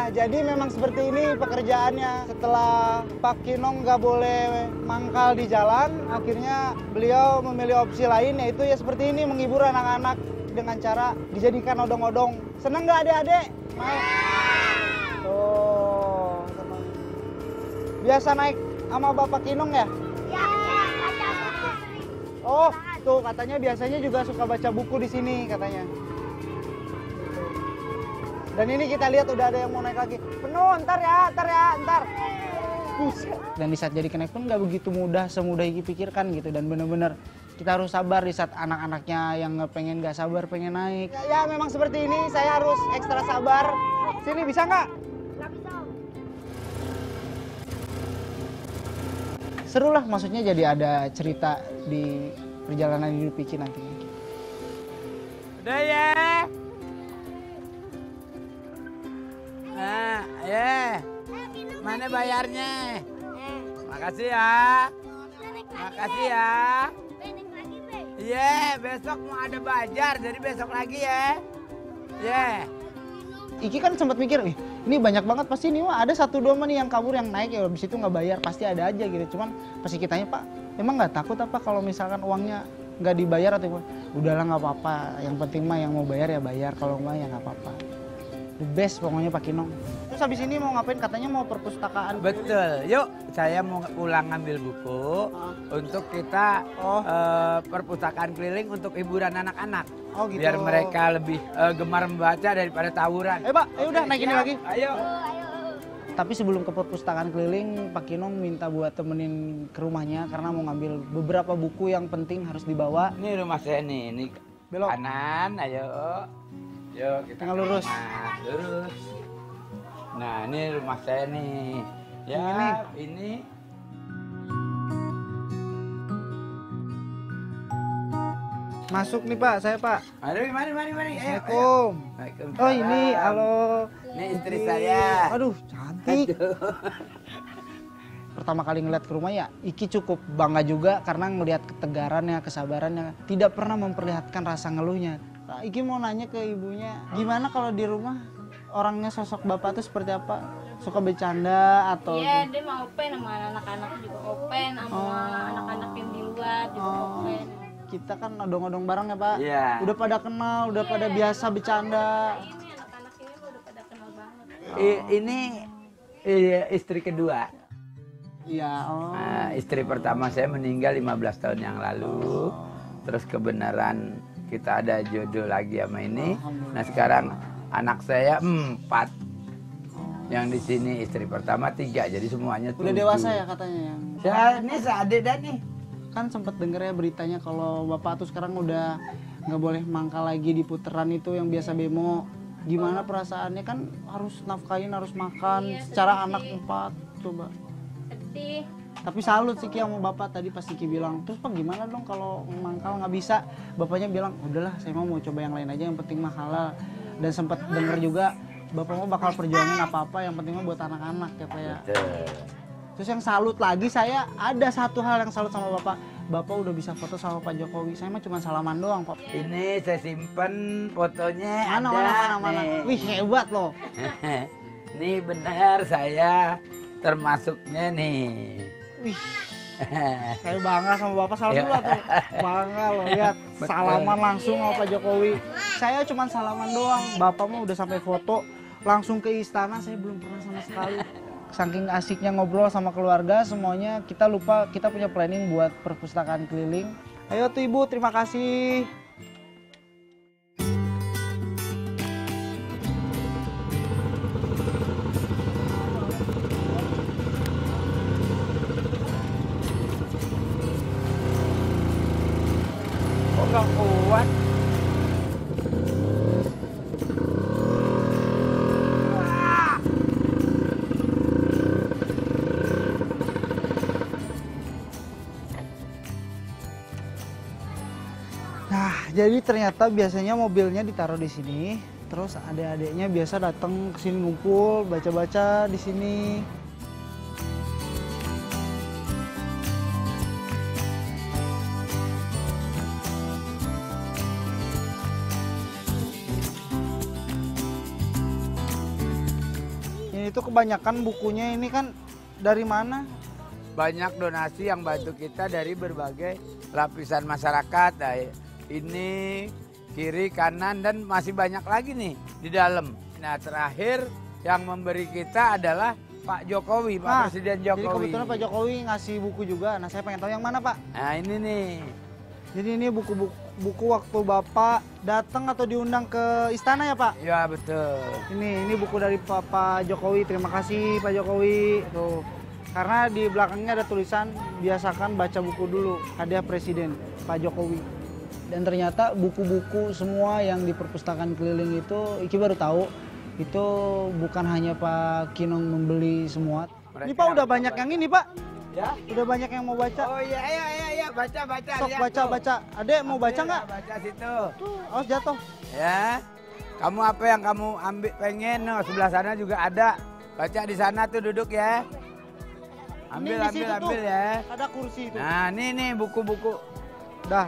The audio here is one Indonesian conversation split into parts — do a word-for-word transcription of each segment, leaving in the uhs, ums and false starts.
Nah, jadi memang seperti ini pekerjaannya. Setelah Pak Kinong nggak boleh mangkal di jalan, akhirnya beliau memilih opsi lain, yaitu ya seperti ini, menghibur anak-anak dengan cara dijadikan odong-odong. Seneng nggak adik-adik? Mau? Tuh, seneng. Biasa naik sama Bapak Kinong ya? Ya, ya, baca buku. Oh, tuh katanya biasanya juga suka baca buku di sini katanya. Dan ini kita lihat udah ada yang mau naik lagi. Penuh, ntar ya, ntar ya, ntar. Buset. Dan di saat jadi kenaik pun nggak begitu mudah, semudah Iki pikirkan gitu. Dan bener-bener kita harus sabar di saat anak-anaknya yang pengen nggak sabar, pengen naik. Ya, ya memang seperti ini, saya harus ekstra sabar. Sini bisa nggak? Nggak bisa. Seru lah, maksudnya jadi ada cerita di perjalanan hidup Iki nantinya. Udah ya. Nah, ya. Mana bayarnya? Makasih ya. Makasih ya. Iya, besok mau ada bajar, jadi besok lagi ya. Ya. Iki kan sempat mikir, ih ini banyak banget pasti nih, wah ada satu dua nih yang kabur yang naik ya habis itu nggak bayar, pasti ada aja gitu. Cuman pasti kitanya, Pak, emang nggak takut apa kalau misalkan uangnya nggak dibayar atau udahlah nggak apa-apa, yang penting mah yang mau bayar ya bayar, kalau nggak ya nggak apa-apa. The best pokoknya Pak Kinong. Terus habis ini mau ngapain? Katanya mau perpustakaan. Betul. Yuk, saya mau pulang ngambil buku Ah. untuk kita Oh. eh, perpustakaan keliling untuk hiburan anak-anak. Oh gitu. Biar mereka lebih eh, gemar membaca daripada tawuran. Eh Pak, ayo udah naik ini Siap. lagi. Ayo. Tapi sebelum ke perpustakaan keliling, Pak Kinong minta buat temenin ke rumahnya karena mau ngambil beberapa buku yang penting harus dibawa. Ini rumah saya nih, ini Belok. kanan, ayo. Yuk kita Tinggal ke lurus. rumah. Lurus. Nah, ini rumah saya nih. Ya, Ini. ini. Masuk nih Pak, saya Pak. Mari, mari, mari, mari. Ayo, ayo. Assalamualaikum. Waalaikumsalam. Oh ini, halo. Ini istri saya. Aduh, cantik. Pertama kali ngeliat ke rumah ya, Iki cukup bangga juga karena ngelihat ketegarannya, kesabarannya. Tidak pernah memperlihatkan rasa ngeluhnya. Nah, Iki mau nanya ke ibunya, gimana kalau di rumah orangnya sosok bapak tuh seperti apa? Suka bercanda atau? Iya, dia mau open sama anak-anak juga open, sama Oh. anak-anak yang di luar juga Oh. open. Kita kan odong-odong bareng ya Pak. Iya. Udah pada kenal, udah pada biasa bercanda. Ini anak-anak ini udah pada kenal banget. I- ini iya, istri kedua. Iya. Oh. Nah, istri pertama saya meninggal lima belas tahun yang lalu. Terus kebenaran kita ada jodoh lagi sama ini. Nah sekarang anak saya empat. Yang di sini istri pertama tiga, jadi semuanya Udah tujuh. dewasa ya katanya ya. Ya, ini seadik dan nih. Kan sempat denger ya beritanya kalau bapak tuh sekarang udah nggak boleh mangkal lagi di puteran itu yang biasa bemo. Gimana perasaannya, kan harus nafkahin, harus makan, Iya, secara sedih anak sih. empat, coba. Sedih. Tapi salut sih Ki sama bapak tadi pas Ki bilang, terus Pak gimana dong kalau mangkal nggak bisa? Bapaknya bilang, udahlah saya mau mau coba yang lain aja, yang penting mah halal. Dan sempat denger juga bapak mau bakal perjuangin apa-apa, yang penting mah buat anak-anak ya Pak ya. Betul. Terus yang salut lagi, saya ada satu hal yang salut sama bapak. Bapak udah bisa foto sama Pak Jokowi. Saya mah cuma salaman doang, Pak. Ini saya simpen fotonya. Mana, ada mana, mana, mana. nih. Wih, hebat loh. Nih benar saya termasuknya nih. Wih, saya bangga sama bapak. Salam Iya. dulu tuh. Bangga loh, lihat. Betul. Salaman langsung sama Pak Jokowi. Saya cuma salaman doang. Bapak mah udah sampai foto. Langsung ke istana, saya belum pernah sama sekali. Saking asiknya ngobrol sama keluarga, semuanya kita lupa kita punya planning buat perpustakaan keliling. Ayo tuh Ibu, terima kasih. Kok nggak kuat? Nah, jadi ternyata biasanya mobilnya ditaruh di sini, terus adik-adiknya biasa datang ke sini ngumpul, baca-baca di sini. Ini tuh kebanyakan bukunya ini kan dari mana? Banyak donasi yang bantu kita dari berbagai lapisan masyarakat. Nah, ini kiri, kanan, dan masih banyak lagi nih di dalam. Nah, terakhir yang memberi kita adalah Pak Jokowi, Pak Nah, Presiden Jadi Jokowi. kebetulan Pak Jokowi ngasih buku juga. Nah, saya pengen tahu yang mana, Pak? Nah, ini nih. Jadi ini buku-buku buku waktu Bapak datang atau diundang ke istana ya, Pak? Ya, betul. Ini ini buku dari Pak, Pak Jokowi. Terima kasih Pak Jokowi. Tuh. Karena di belakangnya ada tulisan biasakan baca buku dulu, hadiah Presiden Pak Jokowi. Dan ternyata buku-buku semua yang di perpustakaan keliling itu Iki baru tahu itu bukan hanya Pak Kinong membeli semua. Mereka Ini Pak udah yang banyak baca. yang ini, Pak. Ya. Udah banyak yang mau baca. Oh iya, iya, iya, iya. Baca, baca. Sok lihat baca tuh. baca. Adek mau baca Ambil, nggak? Baca situ. Tuh, awas jatuh. Ya. Kamu apa yang kamu ambil pengen? No, sebelah sana juga ada. Baca di sana tuh duduk ya. Ambil, Ini di ambil, situ tuh. ambil ya. Ada kursi itu. Nah, ini nih buku-buku. Dah.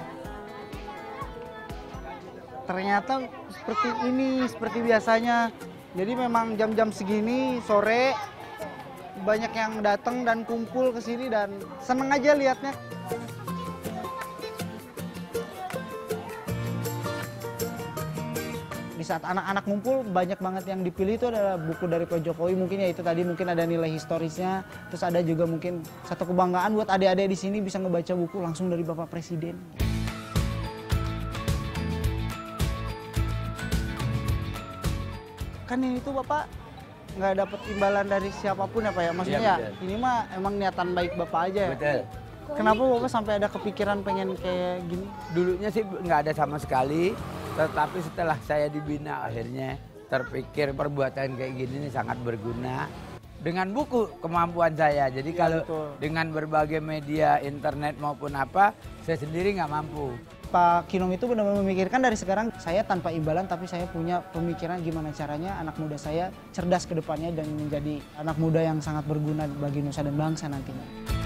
Ternyata seperti ini, seperti biasanya. Jadi memang jam-jam segini sore banyak yang datang dan kumpul ke sini dan seneng aja liatnya. Di saat anak-anak ngumpul banyak banget yang dipilih itu adalah buku dari Pak Jokowi, mungkin ya itu tadi mungkin ada nilai historisnya, terus ada juga mungkin satu kebanggaan buat adik-adik di sini bisa ngebaca buku langsung dari Bapak Presiden. Kan ini tuh Bapak nggak dapat imbalan dari siapapun ya Pak ya, maksudnya Iya, ya betul. ini mah emang niatan baik Bapak aja ya. Betul. Kenapa Bapak sampai ada kepikiran pengen kayak gini? Dulunya sih nggak ada sama sekali, tetapi setelah saya dibina akhirnya terpikir perbuatan kayak gini nih sangat berguna. Dengan buku kemampuan saya, jadi Iya, kalau betul. dengan berbagai media internet maupun apa, saya sendiri nggak mampu. Pak Kinong itu benar-benar memikirkan dari sekarang saya tanpa imbalan tapi saya punya pemikiran gimana caranya anak muda saya cerdas ke depannya dan menjadi anak muda yang sangat berguna bagi nusa dan bangsa nantinya.